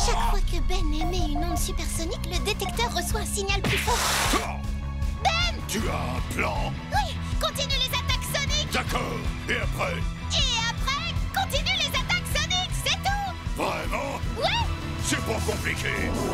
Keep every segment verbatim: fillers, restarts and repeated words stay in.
Chaque fois que Ben émet une onde supersonique, le détecteur reçoit un signal plus fort. Ben! Tu as un plan? Oui, continue les attaques soniques. D'accord. Et après? Et après, continue les attaques soniques, c'est tout. Vraiment? Oui. C'est pas compliqué.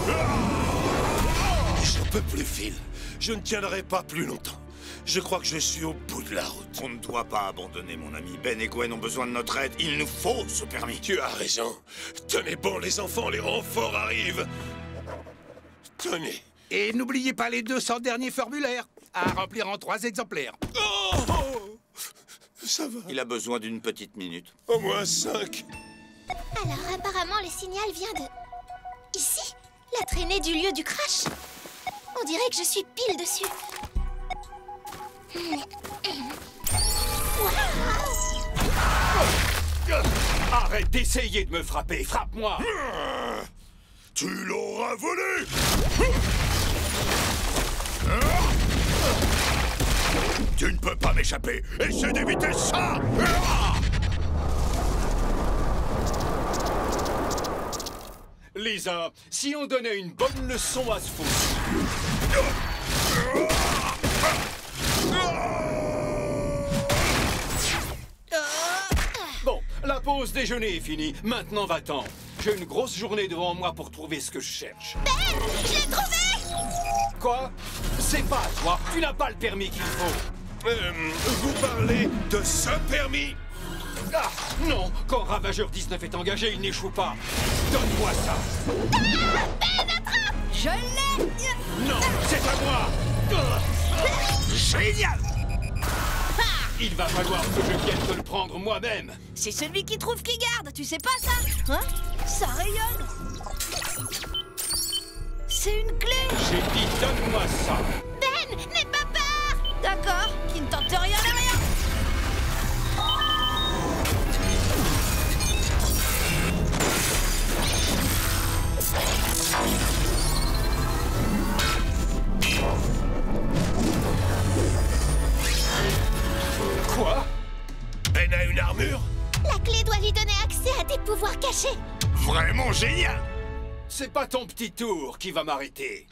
Je peux plus, Phil. Je ne tiendrai pas plus longtemps. Je crois que je suis au bout de la route. On ne doit pas abandonner, mon ami. Ben et Gwen ont besoin de notre aide. Il nous faut ce permis. Tu as raison. Tenez bon, les enfants, les renforts arrivent. Tenez. Et n'oubliez pas les deux cents derniers formulaires à remplir en trois exemplaires. Oh, ça va. Il a besoin d'une petite minute. Au moins cinq. Alors, apparemment, le signal vient de... ici, la traînée du lieu du crash. On dirait que je suis pile dessus. Arrête d'essayer de me frapper, frappe-moi. Tu l'auras volé. Tu ne peux pas m'échapper. Essaie d'éviter ça. Lisa, si on donnait une bonne leçon à ce fou. Bon, la pause déjeuner est finie. Maintenant, va-t'en. J'ai une grosse journée devant moi pour trouver ce que je cherche. Ben, je l'ai trouvé. Quoi? C'est pas à toi. Tu n'as pas le permis qu'il faut. Euh, vous parlez de ce permis? Ah, non. Quand Ravageur dix-neuf est engagé, il n'échoue pas. Donne-moi ça. Ah, Ben, attrape. Je l'ai. Non, c'est à moi. Génial. Il va falloir que je vienne te le prendre moi-même. C'est celui qui trouve qui garde, tu sais pas ça? Hein? Ça rayonne. C'est une clé. J'ai dit donne-moi ça. Ben, n'aie pas peur. D'accord, qui ne tente rien à rien. Quoi? Ben a une armure? La clé doit lui donner accès à des pouvoirs cachés. Vraiment génial. C'est pas ton petit tour qui va m'arrêter.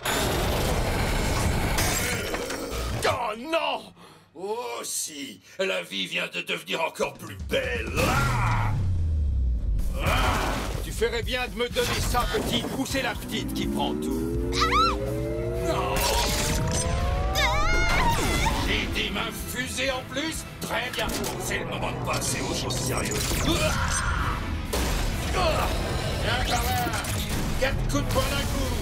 Oh non! Oh si, la vie vient de devenir encore plus belle. Ah! Ah! Tu ferais bien de me donner ça, petit, ou c'est la petite qui prend tout? Non! J'ai des mains fusées en plus? Très bien. C'est le moment de passer aux choses sérieuses. Viens par là. Quatre coups de poing d'un coup.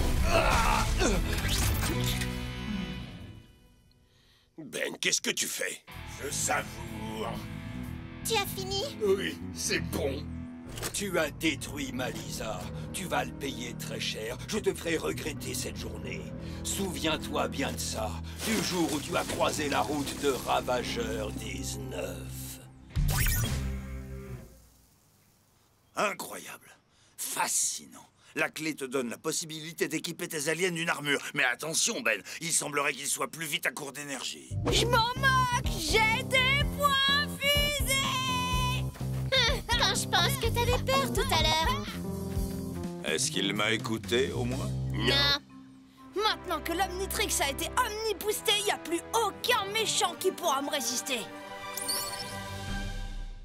Ben, qu'est-ce que tu fais? Je savoure. Tu as fini? Oui, c'est bon. Tu as détruit ma Lisa. Tu vas le payer très cher. Je te ferai regretter cette journée. Souviens-toi bien de ça, du jour où tu as croisé la route de Ravageur dix-neuf. Incroyable. Fascinant. La clé te donne la possibilité d'équiper tes aliens d'une armure. Mais attention, Ben, il semblerait qu'ils soient plus vite à court d'énergie. Je m'en moque, j'ai des points fusés. Quand je pense que t'avais peur tout à l'heure. Est-ce qu'il m'a écouté, au moins? Non. Maintenant que l'Omnitrix a été omniboosté, il n'y a plus aucun méchant qui pourra me résister.